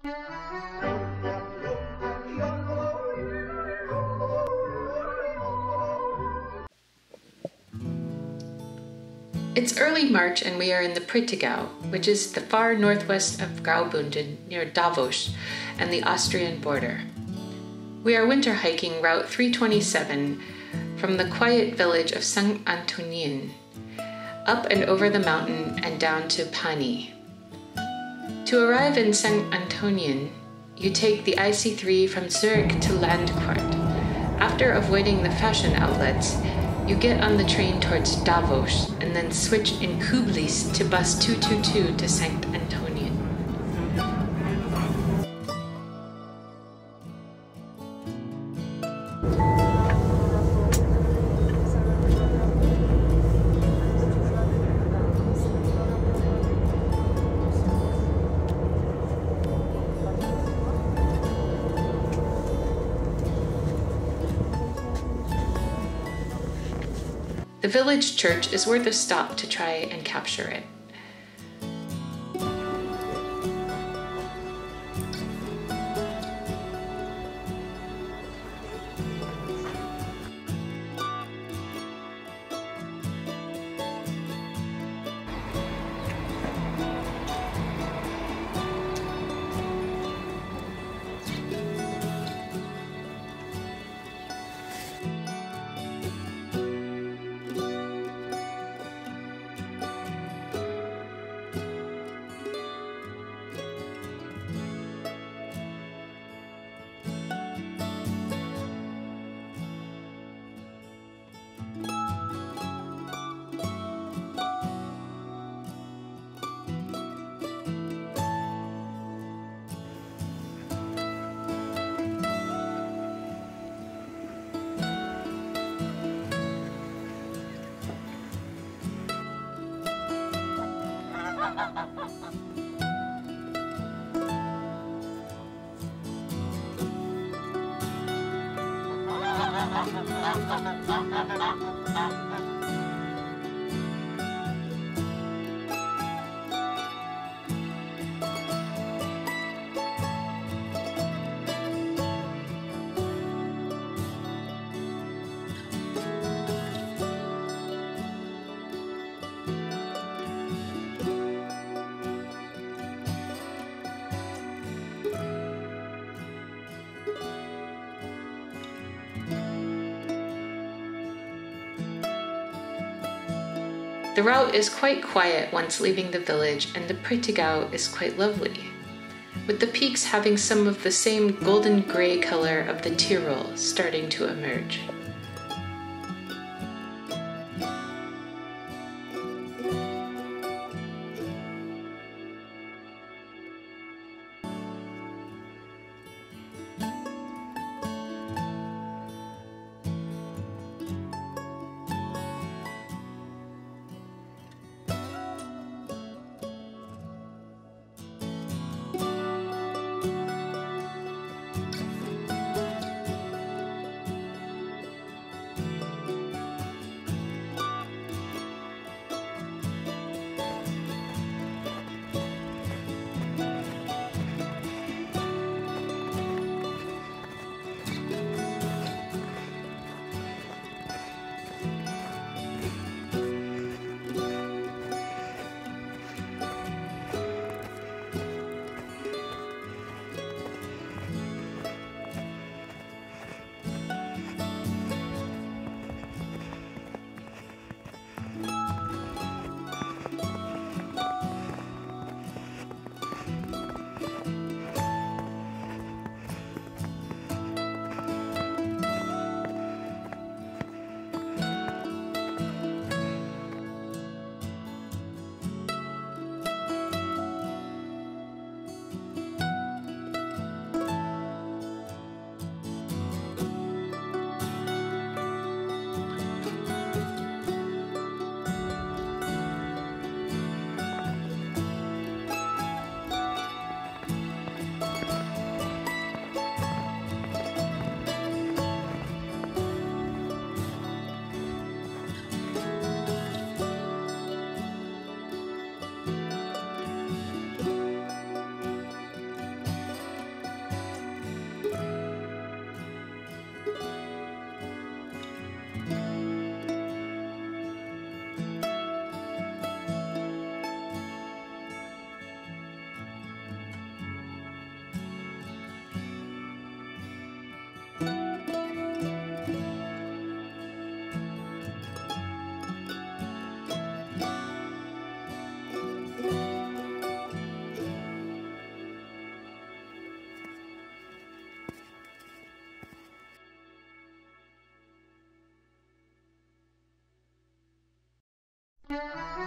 It's early March and we are in the Prätigau, which is the far northwest of Graubunden near Davos and the Austrian border. We are winter hiking Route 327 from the quiet village of Sankt Antönien, up and over the mountain and down to Pany. To arrive in Sankt Antonien, you take the IC3 from Zurich to Landquart. After avoiding the fashion outlets, you get on the train towards Davos and then switch in Kueblis to bus 222 to Sankt Antonien. The village church is worth a stop to try and capture it. The route is quite quiet once leaving the village, and the Prätigau is quite lovely, with the peaks having some of the same golden gray color of the Tirol starting to emerge. Bye.